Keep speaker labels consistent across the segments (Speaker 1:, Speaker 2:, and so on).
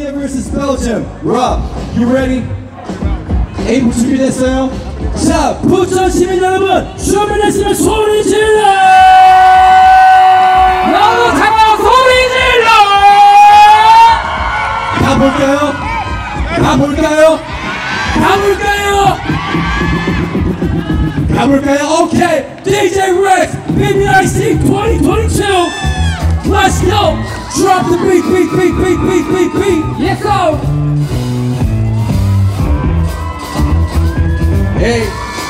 Speaker 1: Korea vs Belgium. Rob, you ready? 에이프 준비됐어요? 자, 부천 시민 여러분, 준비됐으면 소리 질러!
Speaker 2: 너무 차가워 소리 질러!
Speaker 1: 가볼까요? 가볼까요? 가볼까요? 가볼까요? 오케이! DJ Rex, BBIC 2022! Let's go! Drop the beat, beat, beat, beat, beat, beat, beat!
Speaker 2: Yes, go!
Speaker 1: Hey!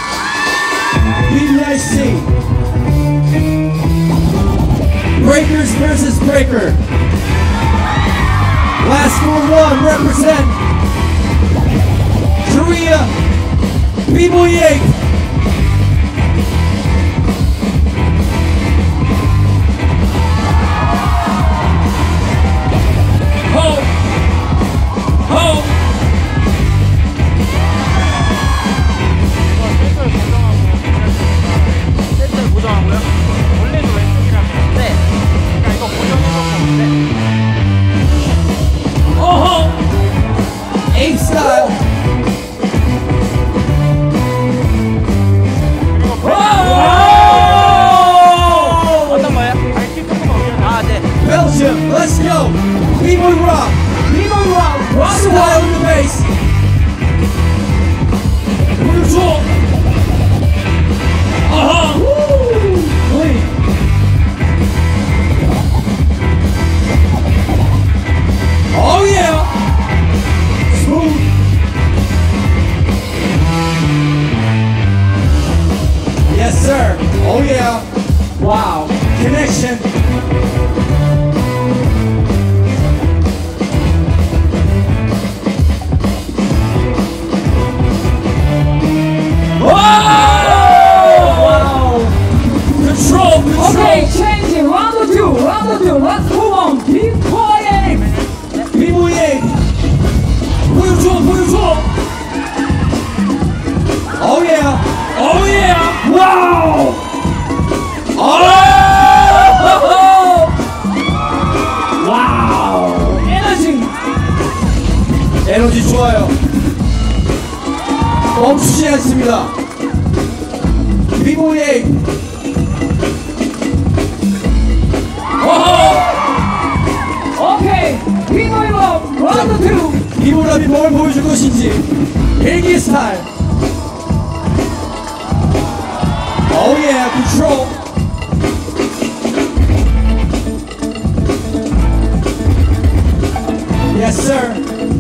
Speaker 1: BBIC! Breakers versus Breaker! Last score one, represent Korea! BBIC! Belgium, let's go! B-boy rock!
Speaker 2: B-boy rock! Rock
Speaker 1: Swell in the bass! 보여줘! 아하! Clean! Oh yeah! Smooth! Yes sir! Oh yeah! Wow! Connection!
Speaker 2: Okay, changing. Round two. Let's move on. B-boy.
Speaker 1: B-boy. 보여줘. Oh yeah. Oh yeah. Wow. Oh.
Speaker 2: Wow.
Speaker 1: 에너지 좋아요. 멈추지 않습니다. B-boy.
Speaker 2: 오케이, B-boy 라운드 2.
Speaker 1: B-boy랍이 뭘 보여줄 것인지 일기 스타일. Oh yeah, control. Yes sir.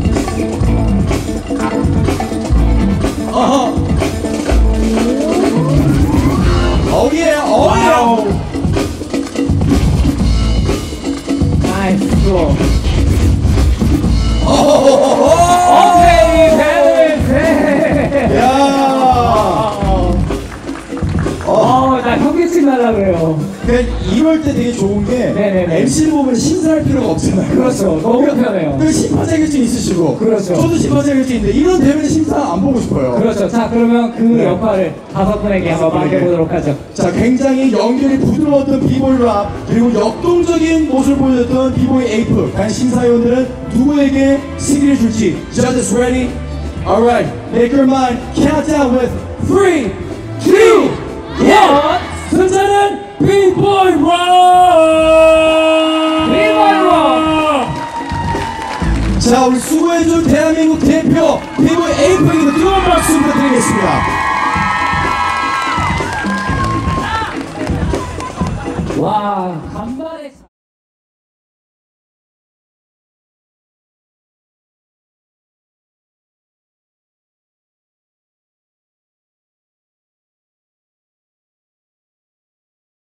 Speaker 1: Oh yeah, oh yeah.
Speaker 2: Nice go.
Speaker 1: 오케이,
Speaker 2: 네.
Speaker 1: 야.
Speaker 2: 나 현기증 날라 그래요.
Speaker 1: 이럴 때 되게 좋은 게
Speaker 2: 네네네.
Speaker 1: MC를 보면 심사할 필요가 없잖아요.
Speaker 2: 그렇죠. 너무 편해요.
Speaker 1: 그 심판 자격증 있으시고.
Speaker 2: 그렇죠.
Speaker 1: 저도 심판 자격증인데 이런 대회는 심사 안 보고 싶어요.
Speaker 2: 그렇죠. 자, 그러면 그 역할을 5분에게 한번 맡겨보도록 하죠.
Speaker 1: 자, 굉장히 연결이 부드러웠던 비보이 랍 그리고 역동적인 모습을 보여줬던 비보이 에이프. 과연 심사위원들은 누구에게 승리를 줄지. Judges ready? Alright, make your mind. Countdown with 3, 2, 1. 승자는 비보이 랍. 자, 우리 수고해준 대한민국 대표 비보이 에이프에게도 뜨거운 박수 부탁드리겠습니다.